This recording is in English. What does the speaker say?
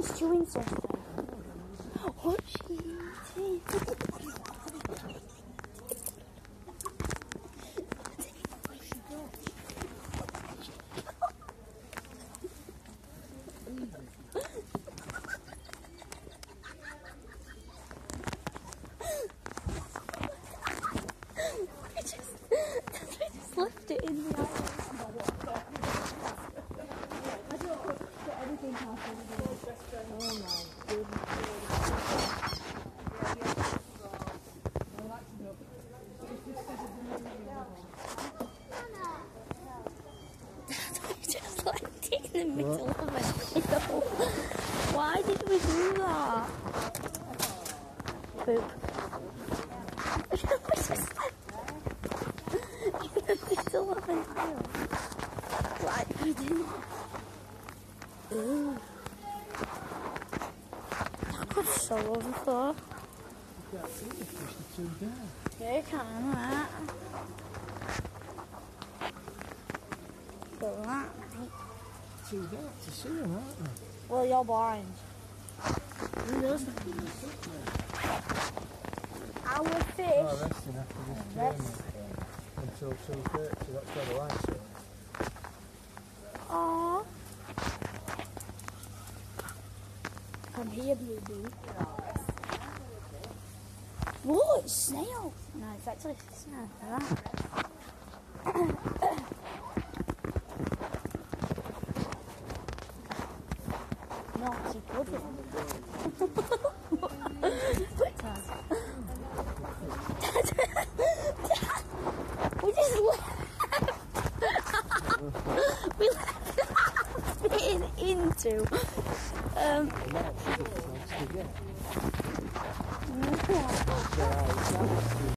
Who's chewing something? What's she eating? We just left it in the island. Oh my goodness. Just like in the middle of a hill. Why did we do that? Poop. We just left in the middle of an aisle. Why did we do that? Ooh. That could so overflow. You can't see the fish, they're too down. Yeah, you can, right? But that, Too dark to see them, aren't they? well, you're blind. Who knows? Our fish. Oh, resting after this journey until 2:30, that's where the lights are. Aww. Come here, baby. Whoa, it's snail. No, it's actually a snail. Naughty pudding. We just left. We left it into. No.